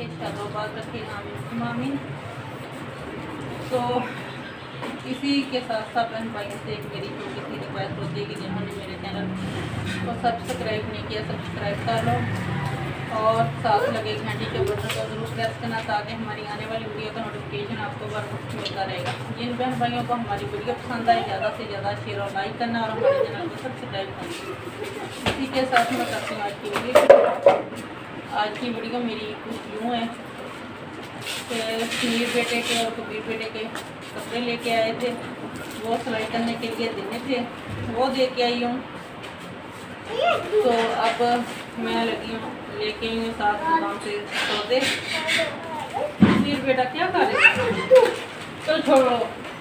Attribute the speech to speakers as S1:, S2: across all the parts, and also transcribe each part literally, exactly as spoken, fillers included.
S1: रखे, शादाबाद रखे, आमीन आमीन। तो इसी के साथ साथ बहन भाइयों से एक मेरी छोटी सी रिक्वेस्ट होती है कि जिन्होंने मेरे चैनल को सब्सक्राइब नहीं किया सब्सक्राइब कर लो और साथ लगे घंटी के बटन को जरूर प्रेस करना ताकि हमारी आने वाली वीडियो का नोटिफिकेशन आपको बर मिलता रहेगा। जिन बहन भाइयों को हमारी वीडियो पसंद आए ज़्यादा से ज़्यादा शेयर और लाइक करना और हमारे चैनल को सब्सक्राइब करना। इसी के साथ मैं करती हूँ आज की वीडियो। आज की वीडियो मेरी कुछ यूँ है कि सुनील बेटे के और कबीर बेटे के कपड़े लेके आए थे, वो सिलाई करने के लिए देने थे, वो दे के आई हूँ। तो अब मैं लगी हूँ लेके आई हूँ साथ दुकान से सौदे। सुनील बेटा क्या कर रहे हैं? तो छोड़ो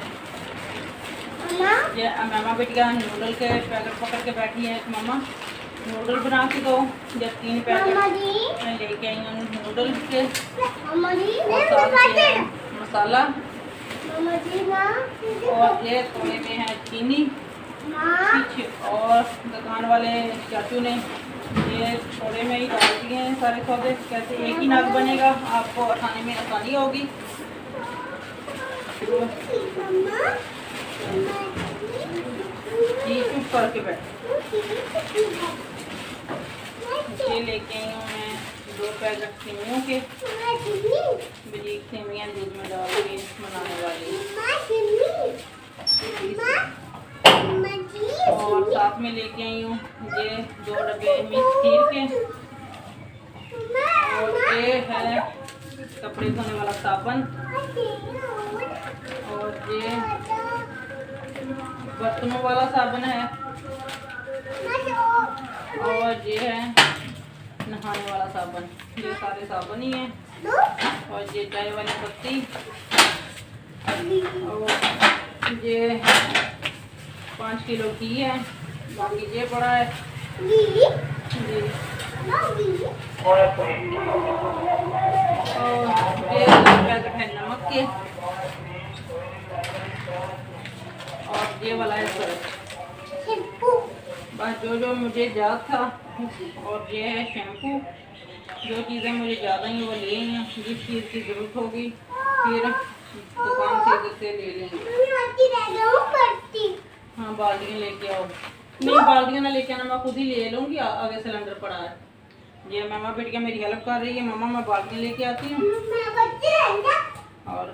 S1: ये मामा बेटिया नूडल के पैकेट पकड़ के बैठी है। मामा नूडल बना के दो। जब तीन पैकेट मैं लेके आई हूँ नूडल के और साथ मसाला और ये थोड़े में है चीनी पीछे और दुकान वाले चाचू ने ये थोड़े में ही डाल दिए हैं सारे सौदे। कैसे एक ही नाग बनेगा, आपको उठाने में आसानी होगी। जी चुप करके बैठ। ये लेके आई हूँ मैं दो पैकेट सेमियों के, बरीक सेमियाँ दूध में डाल के बनाने वाली, और साथ में लेके आई हूँ ये दो डब्बे मिक्स खीर के, और ये है कपड़े धोने वाला साबुन, और ये बर्तनों वाला साबुन है, और ये है नहाने वाला साबुन। ये सारे साबुन ही हैं। और ये चाय वाली पत्ती, और ये पाँच किलो घी है, बाकी ये पड़ा है जी। और ये पैकेट है नमक के, और ये वाला है सर्फ। बस जो जो मुझे याद था, और ये है शैम्पू। जो चीज़ें मुझे ज़्यादा ही वो ले हैं, जिस चीज़ की ज़रूरत होगी फिर दुकान से इधर से ले लेंगे। हाँ बाल्टियाँ लेके आओ। नहीं बाल्टियाँ ना लेके आना, मैं खुद ही ले लूँगी, आगे सिलेंडर पड़ा है। ये मामा बेटियाँ मेरी हेल्प कर रही है। मामा मैं बाल्टियाँ लेके आती हूँ। और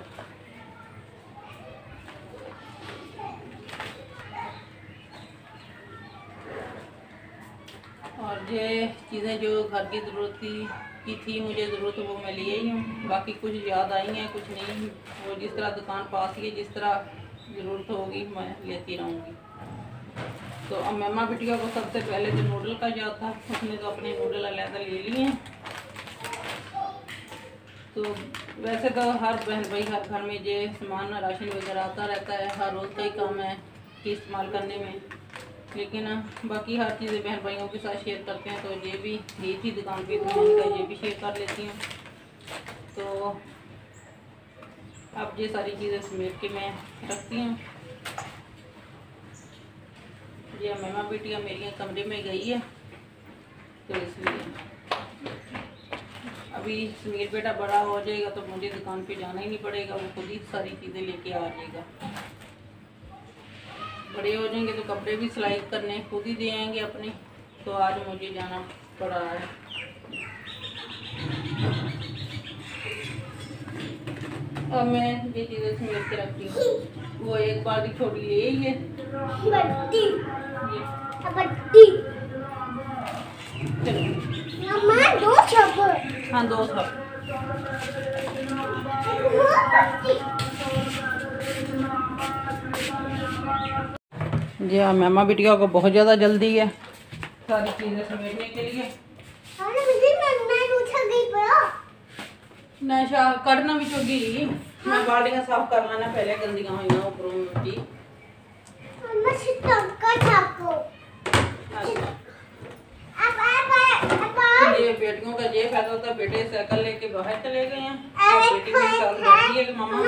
S1: और ये चीज़ें जो घर की ज़रूरत की, की थी मुझे ज़रूरत वो मैं ले आई हूँ। बाकी कुछ याद आई हैं कुछ नहीं, वो जिस तरह दुकान पास ही जिस तरह ज़रूरत होगी मैं लेती रहूँगी। तो अब मामा बिटिया को सबसे पहले जो नूडल का याद था, उसने तो अपने नूडल अलहदा ले लिए हैं। तो वैसे तो हर बहन भाई हर घर में ये सामान राशन वगैरह आता रहता है, हर रोज़ का ही काम है कि इस्तेमाल करने में, लेकिन बाकी हर चीज़ें बहन भाइयों के साथ शेयर करते हैं। तो ये भी ये थी दुकान पे, तो मैंने कहा ये भी शेयर कर लेती हूँ। तो अब ये सारी चीज़ें समेट के मैं रखती हूँ। ये मामा बेटियाँ मेरी कमरे में गई है, तो इसलिए अभी सुनील बेटा बड़ा हो जाएगा तो मुझे दुकान पे जाना ही नहीं पड़ेगा, वो खुद ही सारी चीज़ें लेके आ जाएगा। बड़े हो जाएंगे तो कपड़े भी सिलाई करने खुद ही दे आएंगे अपने, तो आज मुझे जाना पड़ा है। अब मैं ये चीज़ें समेट के रखती हूँ। वो एक बाल्टी छोटी ले ये बट्टी दो सब, हाँ दो सब। जी हाँ मामा बिटिया को बहुत ज़्यादा जल्दी है सारी चीज़ें समेटने के लिए। नशा करना भी चुगी, मैं बाल्टियाँ साफ कर लेना पहले, गंदियाँ हुई ना ऊपरों मिट्टी। ये बेटियों का ये फायदा होता है, बेटे साइकिल लेके बाहर चले गए हैं, बेटी मेरे साथ बैठी है कि मामा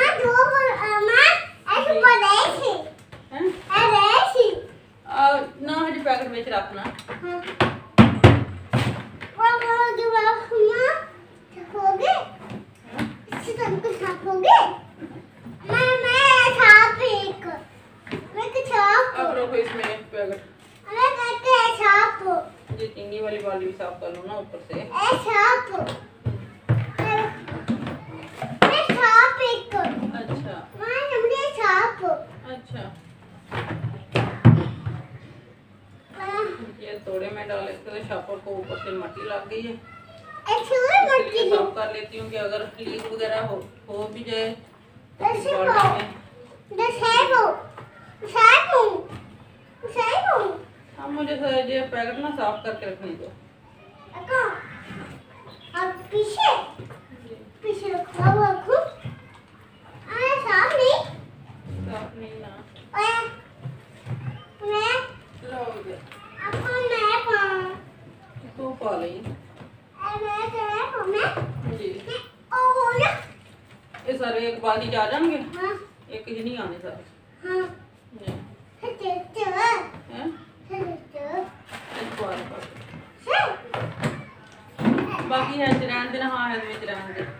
S1: ना हज पैकेट में रखना। पे मट्टी लग गई है, इसलिए साफ कर लेती हूँ कि अगर लीक वगैरह हो हो भी जाए तो हाँ मुझे ये पैकेट ना साफ करके रखने दो।
S2: पीछे पीछे रखो रखो साफ नहीं
S1: साफ नहीं ना
S2: मैं
S1: लोगे
S2: आपको मैं पाऊं
S1: तो पा ली
S2: मैं मैं मैं
S1: जी
S2: ओ हो ना
S1: ये सारे एक बार ही जा जाएंगे।
S2: हां
S1: एक ही नहीं आने सारे।
S2: हां
S1: जी
S2: हटे चल
S1: हैं
S2: हटे
S1: एक बार पर बाकी है रहन देना। हाँ है विच रहन दे।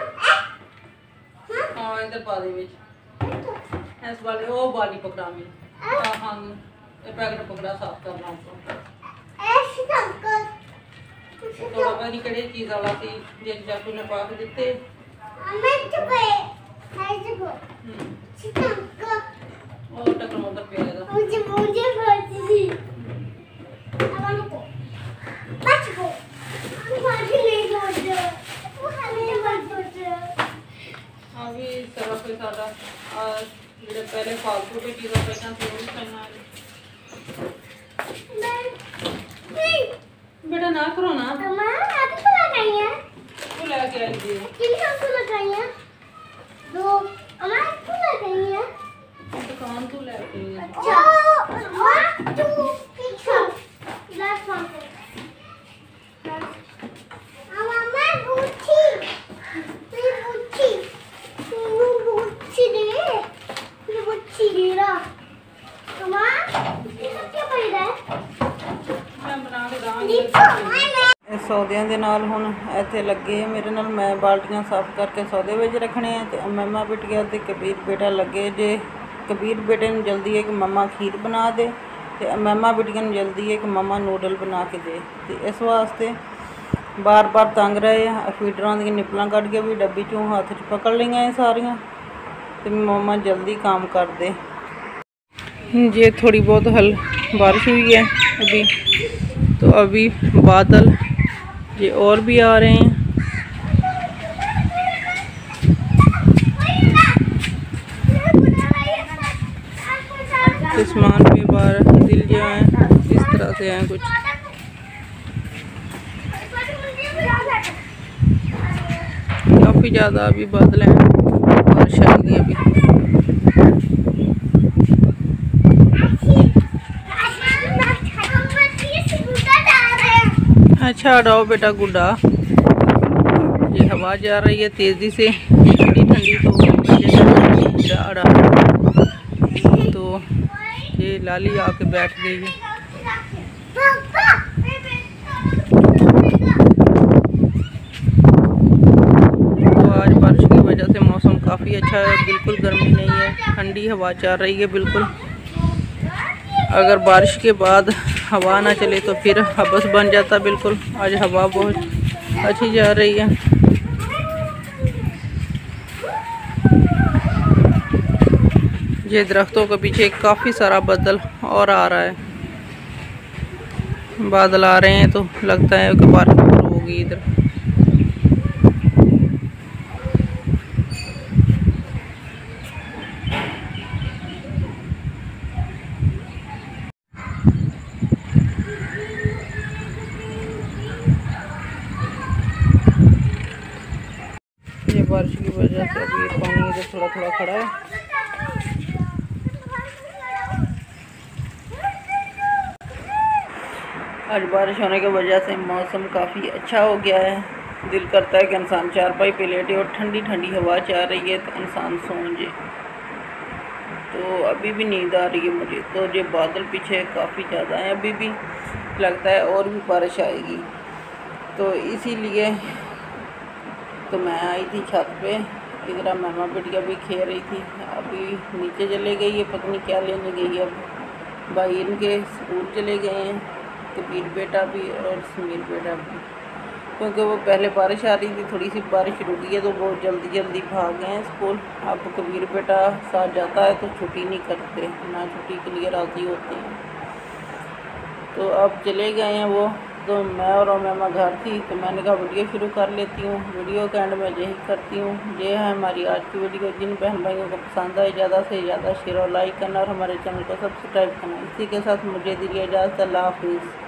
S1: हाँ इधर पा दे विच इस वाले ओ बाली पकड़ा मैं। हाँ हाँ ये पैकेट पकड़ा साफ करना उसको
S2: ऐसे कर
S1: तो बाबा नहीं कड़े चीज वाला सी जे चाकू ने पा के दिते
S2: मैं तो पे है तो
S1: हम्म
S2: चिकन
S1: और टक्कर मोटर पे लगा
S2: मुझे मुझे पड़ती थी अब को बच को मुझे नहीं छोड़ वो हमें मत छोड़
S1: अभी सरफ पे सारा और जेडे पहले फालतू के चीज़ों पे ना थोड़ी करना
S2: नहीं
S1: बेटा ना करो ना
S2: अम्मा आप को लगाई है
S1: वो लेके आई थी
S2: किन को लगाई है दो अम्मा को लगाई है
S1: दुकान तो लेके आई है।
S2: अच्छा one two three last one अम्मा बूची मेरी बूची मेरी बूची दे मेरी बूची दे रा अम्मा ये सब क्या पड़ रहा है
S1: मैं बना के दांगी
S2: दीपो
S1: सौदियां दे नाल हुण इत्थे लगे मेरे नाल मैं बाल्टियां साफ करके सौदे विच रखने हैं ते मम्मा बिटिया ते कबीर बेटा लगे जे कबीर बेटे नूं जल्दी है कि मम्मा खीर बना दे ते मम्मा बिटिया नूं जल्दी है कि मम्मा नूडल बना के दे ते इस वास्ते बार बार तंग रहे हैं। फीडरां दी निपलां कढ के भी डब्बी चों हत्थ च पकड़ लईआं ये सारियां ते मम्मा जल्दी काम कर दे। ये थोड़ी बहुत हल बारिश हुई है अभी तो अभी बादल ये और भी आ रहे हैं। आसमान पे बार दिल जो है इस तरह से हैं कुछ काफ़ी ज़्यादा अभी बादल हैं बारिश आएगी अभी। अच्छा हटाओ बेटा गुड्डा ये हवा जा रही है तेज़ी से ठंडी ठंडी तो गुड्डा अड़ा तो ये लाली आके बैठ गई है। तो आज बारिश की वजह से मौसम काफ़ी अच्छा है, बिल्कुल गर्मी नहीं है, ठंडी हवा चल रही है बिल्कुल। अगर बारिश के बाद हवा ना चले तो फिर हबस बन जाता बिल्कुल। आज हवा बहुत अच्छी जा रही है। ये दरख्तों के पीछे काफ़ी सारा बादल और आ रहा है, बादल आ रहे हैं तो लगता है कि बारिश होगी इधर। ये बारिश की वजह से अभी पानी इधर थोड़ा थोड़ा खड़ा है। आज बारिश होने की वजह से मौसम काफ़ी अच्छा हो गया है। दिल करता है कि इंसान चारपाई पे लेटे और ठंडी ठंडी हवा चल रही है तो इंसान सो जाए। तो अभी भी नींद आ रही है मुझे। तो ये बादल पीछे काफ़ी ज़्यादा हैं, अभी भी लगता है और भी बारिश आएगी। तो इसीलिए तो मैं आई थी छत पे, इधर मामा बिटिया भी खेल रही थी। अभी नीचे चले गई है, पता नहीं क्या लेने गई है। अब भाई इनके स्कूल चले गए हैं, कबीर बेटा भी और समीर बेटा भी, क्योंकि वो पहले बारिश आ रही थी, थोड़ी सी बारिश रुकी है तो वो जल्दी जल्दी भाग गए हैं स्कूल। अब कबीर बेटा साथ जाता है तो छुट्टी नहीं करते, ना छुट्टी के लिए राज़ी होते हैं। तो अब चले गए हैं वो तो मैं और मैमा घर थी, तो मैंने कहा वीडियो शुरू कर लेती हूँ। वीडियो के एंड में यही करती हूँ। ये है हमारी आज की वीडियो। जिन बहन भाइयों को पसंद आए ज़्यादा से ज़्यादा शेयर और लाइक करना और हमारे चैनल को सब्सक्राइब करना। इसी के साथ मुझे दीजिए इजाज़त। अल्लाह हाफिज़।